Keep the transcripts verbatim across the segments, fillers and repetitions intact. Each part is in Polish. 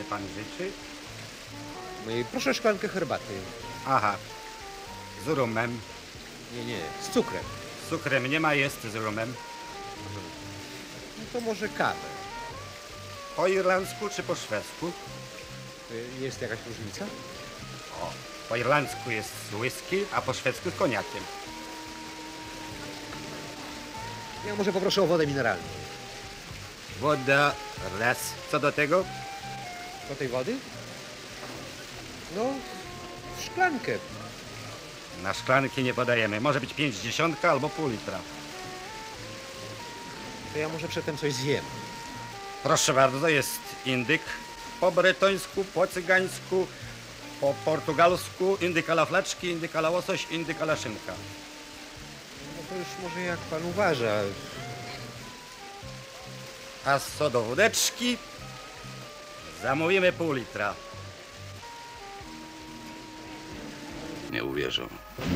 pan życzy? No proszę szklankę herbaty. Aha, z rumem. Nie, nie, z cukrem. Z cukrem nie ma, jest z rumem. No to może kawę. Po irlandzku czy po szwedzku? Y, Jest jakaś różnica? O, po irlandzku jest z whisky, a po szwedzku z koniakiem. Ja może poproszę o wodę mineralną. Woda, raz. Co do tego? Do tej wody? No, w szklankę. Na szklanki nie podajemy. Może być pięćdziesiątka albo pół litra. To ja może przedtem coś zjem. Proszę bardzo, jest indyk. Po bretońsku, po cygańsku, po portugalsku, indyk ala flaczki, indyk ala łosoś, indyk ala szynka. No to już może jak pan uważa. A co do wódeczki, zamówimy pół litra. Nie uwierzą.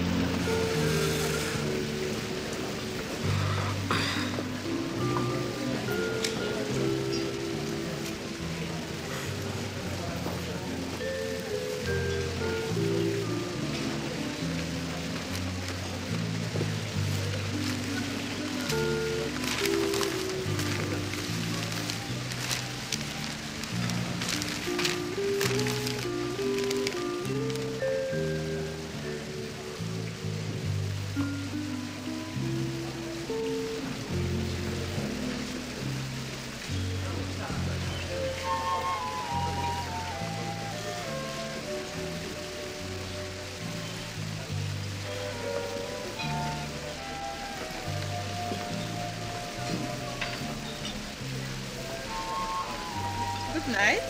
Good night.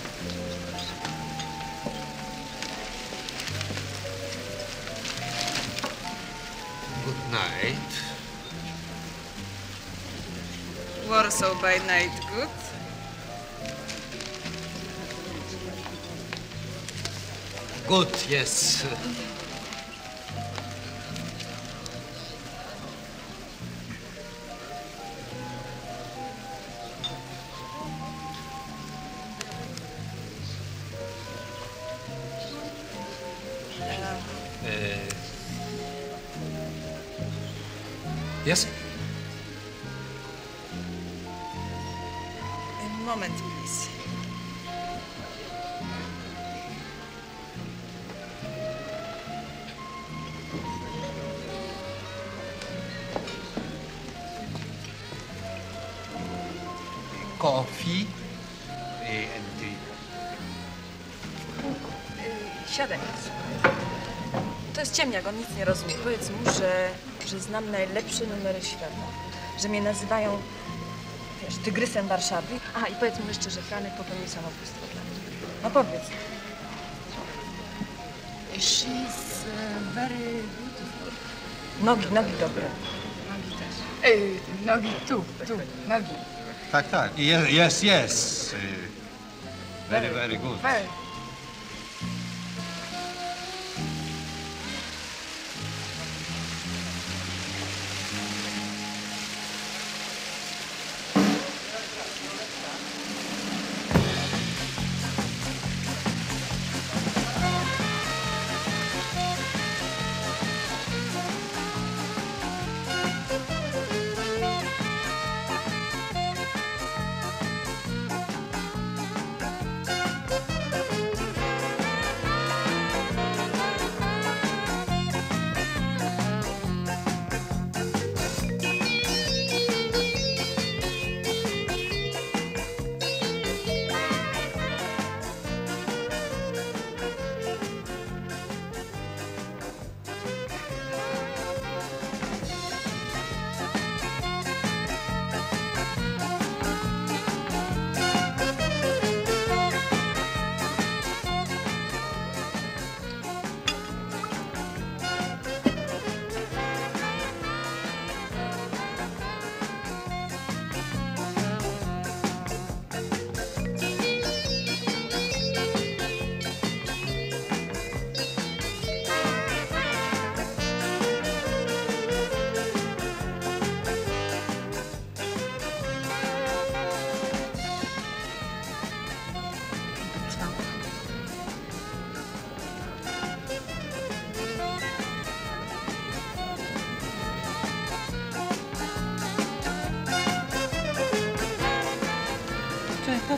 Good night. Warsaw by night, good? Good, yes. Uh, yes? A moment, please. Coffee and tea. Siadaj. To jest ciemniak, on nic nie rozumie. Powiedz mu, że, że znam najlepsze numery świata. Że mnie nazywają, wiesz, tygrysem Warszawy. Aha, i powiedz mu jeszcze, że Franek popełnił samobójstwo dla mnie. No powiedz. She's uh, very beautiful. Nogi, nogi dobre. Nogi też. Ej, nogi tu, tu, nogi. Tak, tak. Yes, yes. Uh, very, very good. Very.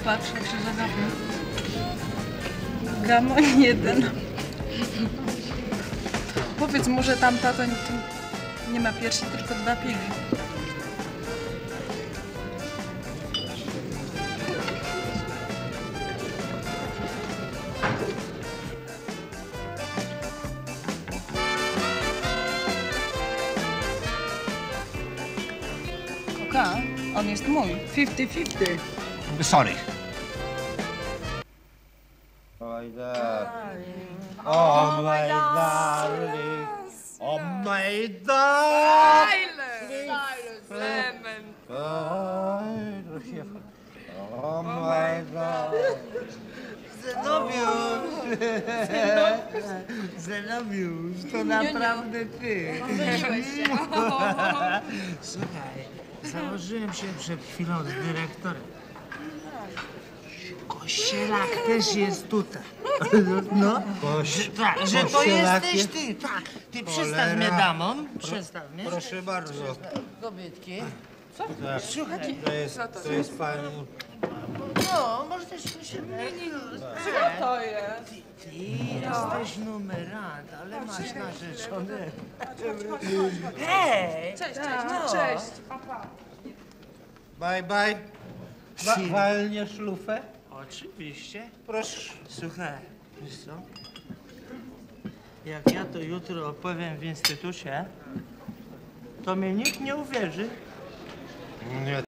Patrz, jak się zagapię. Gamoń jeden. Powiedz mu, że tam tato nie, nie ma piersi, tylko dwa pigi. Koka, on jest mój. fifty fifty. Sorry. Oj, oh my darling. Oh my darling. Lemon. Oh my darling. Zenobiusz. Zenobiusz, to naprawdę ty. Słuchaj, założyłem się przed chwilą z dyrektorem. Kościelak też jest tutaj. No, że, tak, że to jesteś ty, tak. Ty przedstaw mnie damom, przedstaw mnie. Proszę bardzo. Kobietki. Słuchaj, To jest, to jest pani... No, może też się Co to jest? Ty jesteś numerant, ale masz narzeczone. Hej! Cześć, cześć, no. Cześć. Bye, bye. Wa walniesz lufę? Oczywiście. Proszę. Słuchaj, wiesz co? Jak ja to jutro opowiem w instytucie, to mnie nikt nie uwierzy. Nie,